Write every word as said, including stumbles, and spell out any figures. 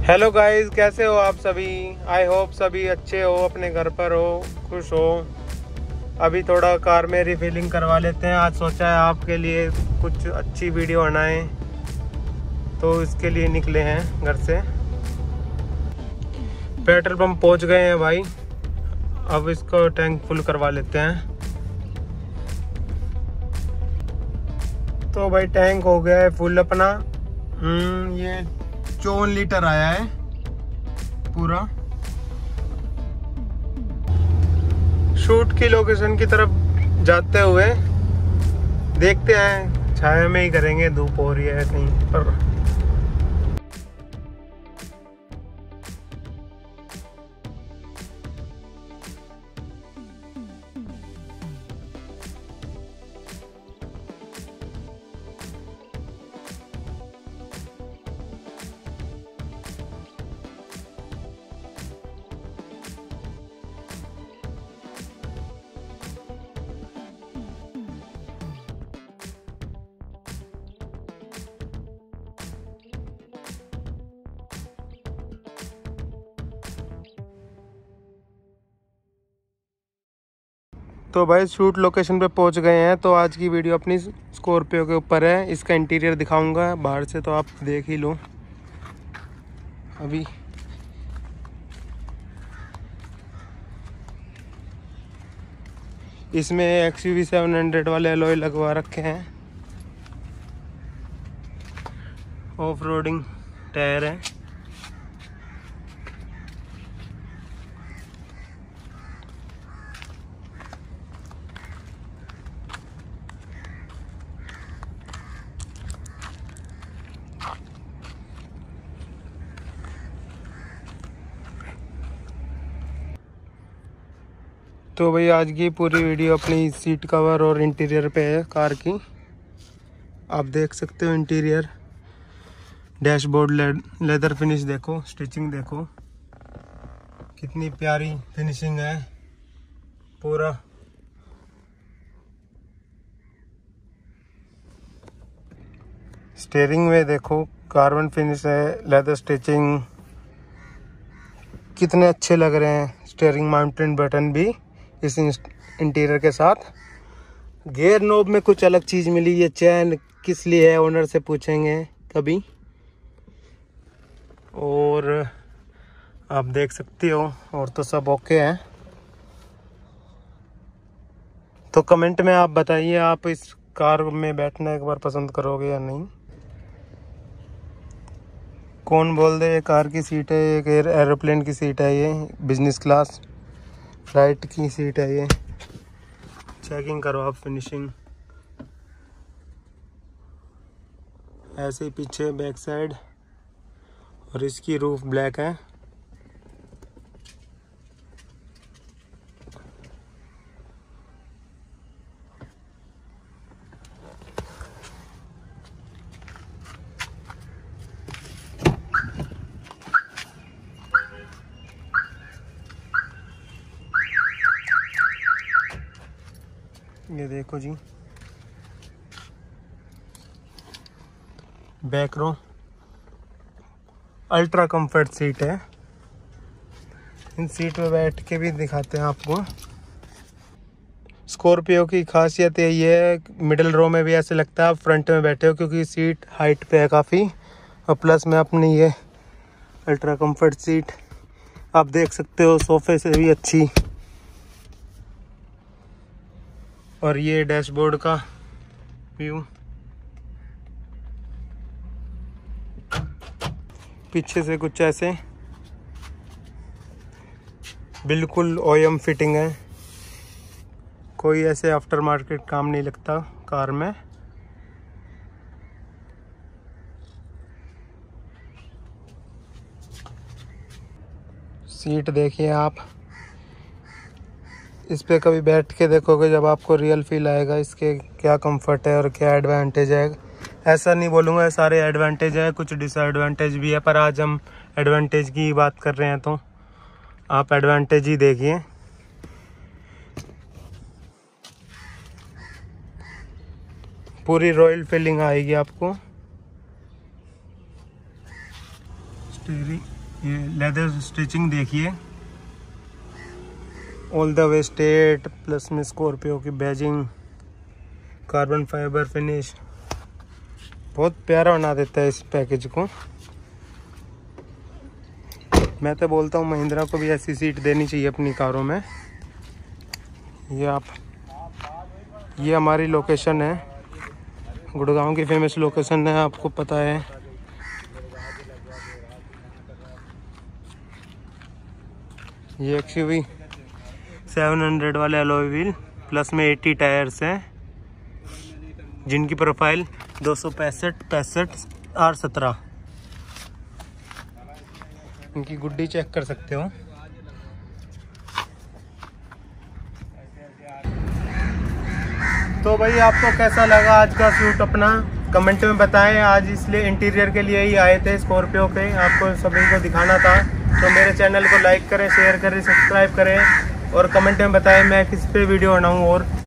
Hello guys, कैसे हो आप सभी। आई होप सभी अच्छे हो, अपने घर पर हो, खुश हो। अभी थोड़ा कार में रिफिलिंग करवा लेते हैं। आज सोचा है आपके लिए कुछ अच्छी वीडियो बनाएं, तो इसके लिए निकले हैं घर से। पेट्रोल पंप पहुंच गए हैं भाई। अब इसको टैंक फुल करवा लेते हैं। तो भाई टैंक हो गया है फुल अपना। हम्म ये चौवन लीटर आया है पूरा। शूट की लोकेशन की तरफ जाते हुए देखते हैं, छाया में ही करेंगे, धूप हो रही है कहीं पर। तो भाई शूट लोकेशन पे पहुंच गए हैं। तो आज की वीडियो अपनी स्कॉर्पियो के ऊपर है। इसका इंटीरियर दिखाऊंगा बाहर से, तो आप देख ही लो। अभी इसमें X U V seven hundred वाले एलॉय लगवा रखे हैं। ऑफ रोडिंग टायर है। तो भाई आज की पूरी वीडियो अपनी सीट कवर और इंटीरियर पे है कार की। आप देख सकते हो इंटीरियर, डैशबोर्ड ले, लेदर फिनिश देखो, स्टिचिंग देखो, कितनी प्यारी फिनिशिंग है पूरा। स्टीयरिंग में देखो कार्बन फिनिश है, लेदर स्टिचिंग, कितने अच्छे लग रहे हैं। स्टीयरिंग माउंटेन बटन भी इस इंटीरियर के साथ। गियर नोब में कुछ अलग चीज़ मिली। ये चैन किस लिए है, ओनर से पूछेंगे कभी। और आप देख सकते हो, और तो सब ओके है। तो कमेंट में आप बताइए, आप इस कार में बैठना एक बार पसंद करोगे या नहीं। कौन बोल दे ये कार की सीट है, एक एरोप्लेन की सीट है, ये बिजनेस क्लास फ्लाइट की सीट है ये। चेकिंग करो आप फिनिशिंग। ऐसे ही पीछे बैक साइड, और इसकी रूफ ब्लैक है। ये देखो जी, back row ultra comfort seat है। इन सीट पे बैठ के भी दिखाते हैं आपको। स्कॉर्पियो की खासियत यही है, मिडिल रो में भी ऐसे लगता है आप फ्रंट में बैठे हो, क्योंकि सीट हाइट पे है काफ़ी। और प्लस में अपनी ये अल्ट्रा कंफर्ट सीट आप देख सकते हो, सोफे से भी अच्छी। और ये डैशबोर्ड का व्यू, पीछे से कुछ ऐसे बिल्कुल ओएम फिटिंग है। कोई ऐसे आफ्टर मार्केट काम नहीं लगता कार में। सीट देखिए आप, इस पे कभी बैठ के देखोगे जब आपको रियल फील आएगा इसके क्या कंफर्ट है और क्या एडवांटेज है। ऐसा नहीं बोलूँगा सारे एडवांटेज है, कुछ डिसएडवांटेज भी है, पर आज हम एडवांटेज की बात कर रहे हैं, तो आप एडवांटेज ही देखिए। पूरी रॉयल फीलिंग आएगी आपको। स्टीयरिंग ये लेदर स्टिचिंग देखिए, all the way state, plus में स्कॉर्पियो की बैजिंग, कार्बन फाइबर फिनिश, बहुत प्यारा बना देता है इस पैकेज को। मैं तो बोलता हूँ महिंद्रा को भी ऐसी सीट देनी चाहिए अपनी कारों में। ये आप ये हमारी लोकेशन है, गुड़गांव की फेमस लोकेशन है, आपको पता है। ये एक्सयूवी सेवन हंड्रेड वाले अलॉय व्हील, प्लस में अस्सी टायर्स हैं, जिनकी प्रोफाइल दो सौ पैंसठ पैंसठ आर सत्रह। इनकी गुड्डी चेक कर सकते हो। तो भाई आपको कैसा लगा आज का शूट अपना, कमेंट में बताएं। आज इसलिए इंटीरियर के लिए ही आए थे स्कॉर्पियो के, आपको सभी को दिखाना था। तो मेरे चैनल को लाइक करें, शेयर करें, सब्सक्राइब करें और कमेंट में बताएं मैं किस पे वीडियो बनाऊं और